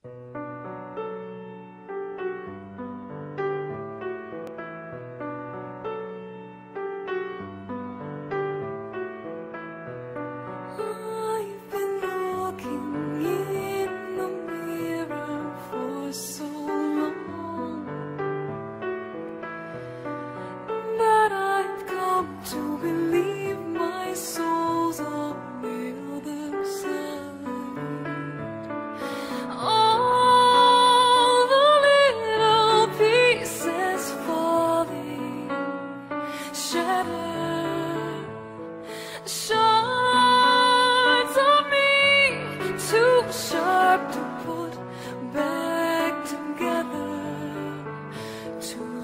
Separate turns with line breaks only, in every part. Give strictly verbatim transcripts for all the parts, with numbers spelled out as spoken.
Shards of me, too sharp to put back together, too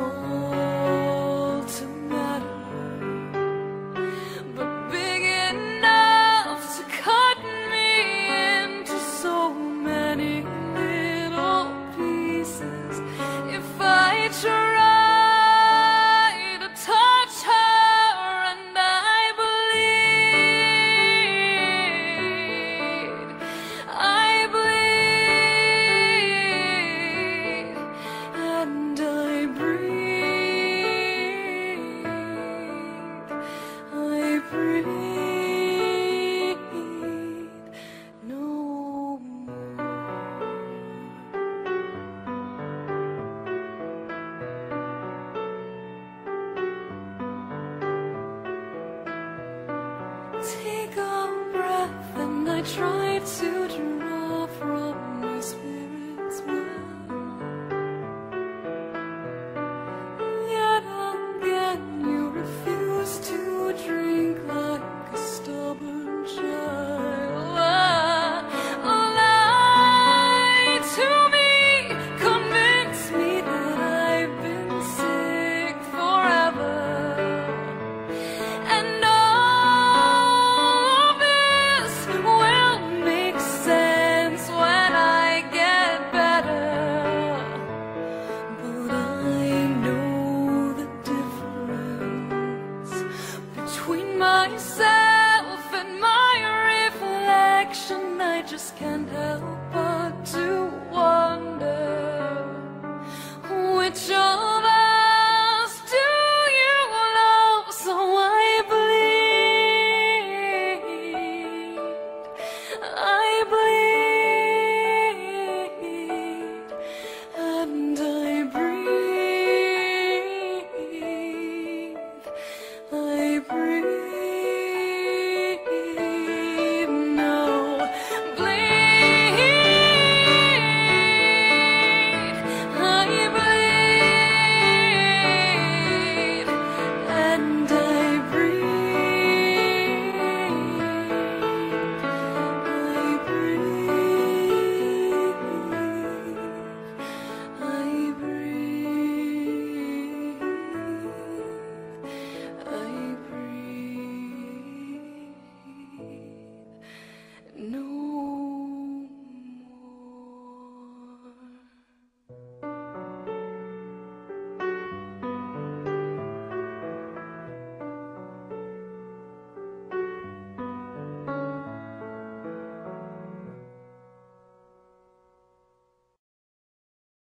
small to matter, but big enough to cut me into so many little pieces. If I try take a breath, and I try to draw from my spirit's well. Yet again you refuse to drink like a stubborn child. Lie to me, convince me that I've been sick forever. And myself and my reflection, I just can't help but to walk.